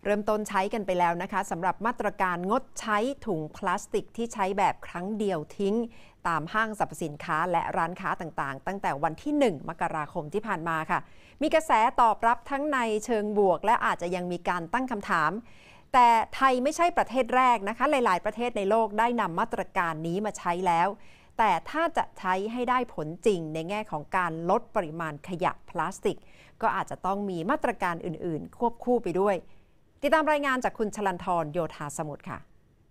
ริ่มต้นใช้กันไปแล้วนะคะสำหรับมาตรการงดใช้ถุงพลาสติกที่ใช้แบบครั้งเดียวทิ้งตามห้างสรรพสินค้าและร้านค้าต่างๆตั้งแต่วันที่ 1 มกราคมที่ผ่านมาค่ะมีกระแสตอบรับทั้งในเชิงบวกและอาจจะยังมีการตั้งคำถามแต่ไทยไม่ใช่ประเทศแรกนะคะหลายๆประเทศในโลกได้นำมาตรการนี้มาใช้แล้วแต่ถ้าจะใช้ให้ได้ผลจริงในแง่ของการลดปริมาณขยะพลาสติกก็อาจจะต้องมีมาตรการอื่นๆควบคู่ไปด้วยติดตามรายงานจากคุณชลันทรโยธาสมุทรค่ะ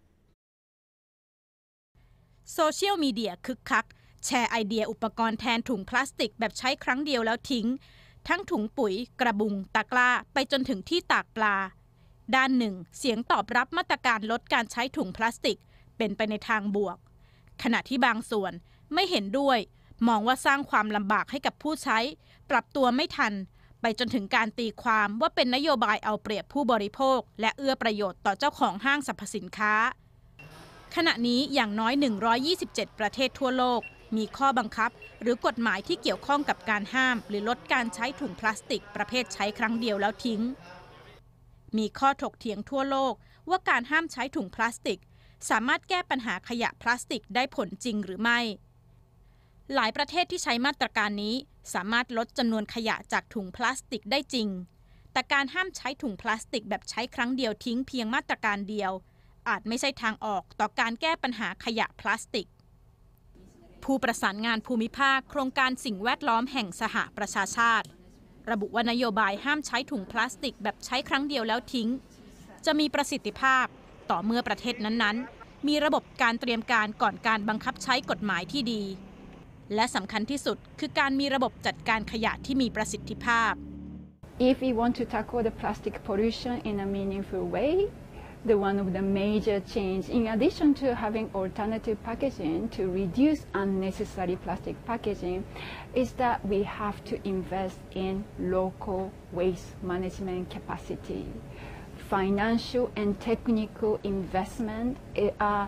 โซเชียลมีเดียคึกคักแชร์ไอเดียอุปกรณ์แทนถุงพลาสติกแบบใช้ครั้งเดียวแล้วทิ้งทั้งถุงปุ๋ยกระบุงตะกร้าไปจนถึงที่ตากปลาด้านหนึ่งเสียงตอบรับมาตรการลดการใช้ถุงพลาสติกเป็นไปในทางบวกขณะที่บางส่วนไม่เห็นด้วยมองว่าสร้างความลำบากให้กับผู้ใช้ปรับตัวไม่ทันไปจนถึงการตีความว่าเป็นนโยบายเอาเปรียบผู้บริโภคและเอื้อประโยชน์ต่อเจ้าของห้างสรรพสินค้าขณะนี้อย่างน้อย127ประเทศทั่วโลกมีข้อบังคับหรือกฎหมายที่เกี่ยวข้องกับการห้ามหรือลดการใช้ถุงพลาสติกประเภทใช้ครั้งเดียวแล้วทิ้งมีข้อถกเถียงทั่วโลกว่าการห้ามใช้ถุงพลาสติกสามารถแก้ปัญหาขยะพลาสติกได้ผลจริงหรือไม่หลายประเทศที่ใช้มาตรการนี้สามารถลดจำนวนขยะจากถุงพลาสติกได้จริงแต่การห้ามใช้ถุงพลาสติกแบบใช้ครั้งเดียวทิ้งเพียงมาตรการเดียวอาจไม่ใช่ทางออกต่อการแก้ปัญหาขยะพลาสติกผู้ประสานงานภูมิภาคโครงการสิ่งแวดล้อมแห่งสหประชาชาติระบุว่านโยบายห้ามใช้ถุงพลาสติกแบบใช้ครั้งเดียวแล้วทิ้งจะมีประสิทธิภาพต่อเมื่อประเทศนั้นๆมีระบบการเตรียมการก่อนการบังคับใช้กฎหมายที่ดีและสำคัญที่สุดคือการมีระบบจัดการขยะที่มีประสิทธิภาพ If we want to tackle the plastic pollution in a meaningful way, one of the major change, in addition to having alternative packaging to reduce unnecessary plastic packaging, is that we have to invest in local waste management capacity. Financial and technical investment are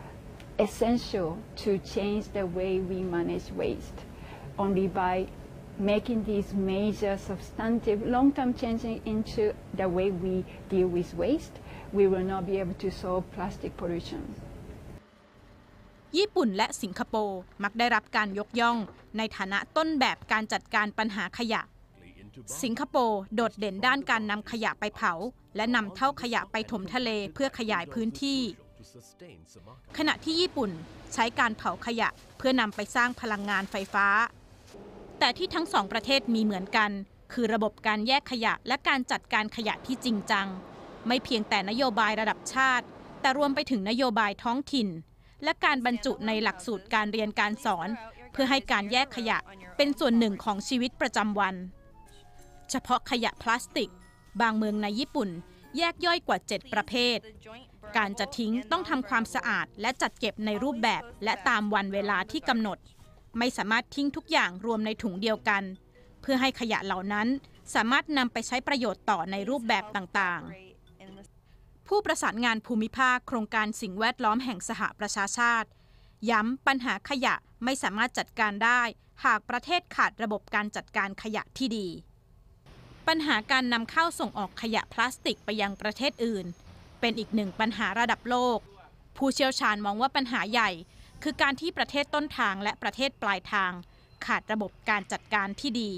essential to change the way we manage waste. Only by making these major substantive long-term changes into the way we deal with waste, we will not be able to solve plastic pollution. ญี่ปุ่นและสิงคโปร์มักได้รับการยกย่องในฐานะต้นแบบการจัดการปัญหาขยะสิงคโปร์โดดเด่นด้านการนำขยะไปเผาและนำเท่าขยะไปถมทะเลเพื่อขยายพื้นที่ขณะที่ญี่ปุ่นใช้การเผาขยะเพื่อนำไปสร้างพลังงานไฟฟ้าแต่ที่ทั้งสองประเทศมีเหมือนกันคือระบบการแยกขยะและการจัดการขยะที่จริงจังไม่เพียงแต่นโยบายระดับชาติแต่รวมไปถึงนโยบายท้องถิ่นและการบรรจุในหลักสูตรการเรียนการสอนเพื่อให้การแยกขยะเป็นส่วนหนึ่งของชีวิตประจำวันเฉพาะขยะพลาสติกบางเมืองในญี่ปุ่นแยกย่อยกว่า7ประเภทการจะทิ้งต้องทำความสะอาดและจัดเก็บในรูปแบบและตามวันเวลาที่กำหนดไม่สามารถทิ้งทุกอย่างรวมในถุงเดียวกันเพื่อให้ขยะเหล่านั้นสามารถนำไปใช้ประโยชน์ต่อในรูปแบบต่างๆผู้ประสานงานภูมิภาคโครงการสิ่งแวดล้อมแห่งสหประชาชาติย้ำปัญหาขยะไม่สามารถจัดการได้หากประเทศขาดระบบการจัดการขยะที่ดีปัญหาการนำเข้าส่งออกขยะพลาสติกไปยังประเทศอื่นเป็นอีกหนึ่งปัญหาระดับโลกผู้เชี่ยวชาญมองว่าปัญหาใหญ่คือการที่ประเทศต้นทางและประเทศปลายทางขาดระบบการจัดการที่ดี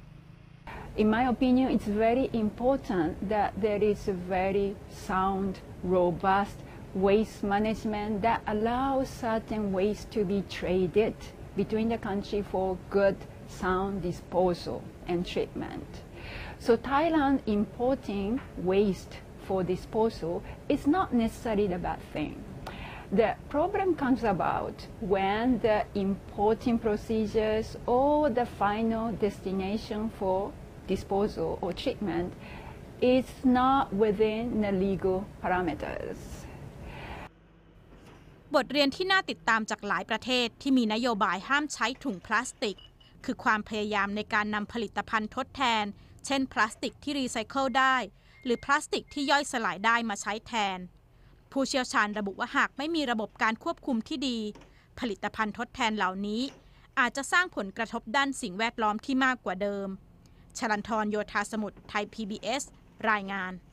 In my opinion, it's very important that there is a very sound, robust waste management that allows certain waste to be traded between the country for good, sound disposal and treatment. So Thailand importing waste for disposal is not necessarily the bad thing. The problem comes about when the importing procedures or the final destination for disposal or treatment is not within the legal parameters. บทเรียนที่น่าติดตามจากหลายประเทศที่มีนโยบายห้ามใช้ถุงพลาสติกคือความพยายามในการนำผลิตภัณฑ์ทดแทนเช่นพลาสติกที่รีไซเคิลได้หรือพลาสติกที่ย่อยสลายได้มาใช้แทนผู้เชี่ยวชาญระบุว่าหากไม่มีระบบการควบคุมที่ดีผลิตภัณฑ์ทดแทนเหล่านี้อาจจะสร้างผลกระทบด้านสิ่งแวดล้อมที่มากกว่าเดิมชลันทร โยธาสมุทร ไทย PBS รายงาน